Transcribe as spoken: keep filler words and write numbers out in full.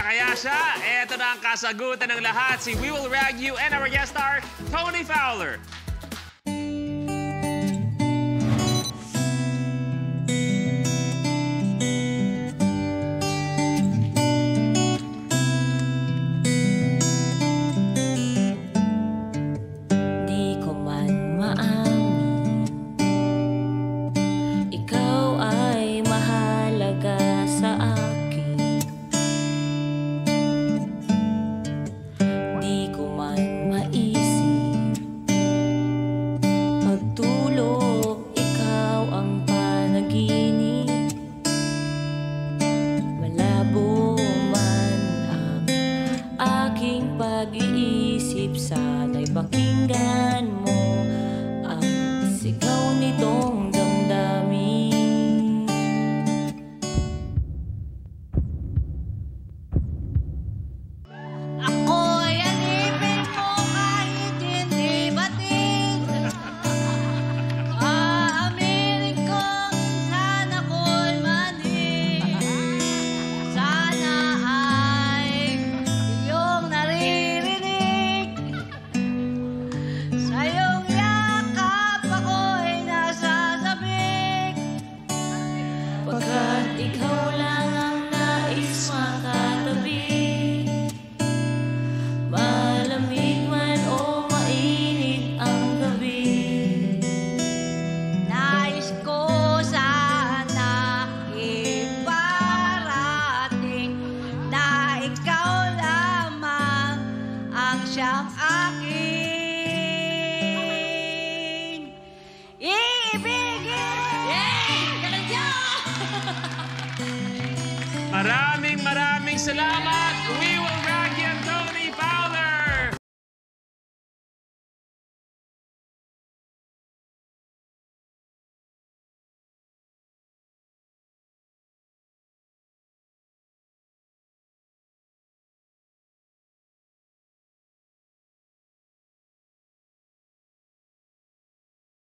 na kaya siya? Ito na ang kasagutan ng lahat. Si We Will Rag You and our guest star, Tony Fowler. Pag-iisip, sana'y pakinggan mo ang sigaw nitong damdamin. Ako'y alipin mo kahit hindi batin. Aaminin kong sana ako'y mali. Sana ay iyong naririnig. Sa iyong yakap ako'y nasasabik. Pagkat ikaw lang ang nais makatabi. Malamig man o mainit ang gabi. Nais ko sana iparating na ikaw lamang ang siyang aking iibigin. Yay! Ganun yun! Maraming maraming salamat. We Will Rag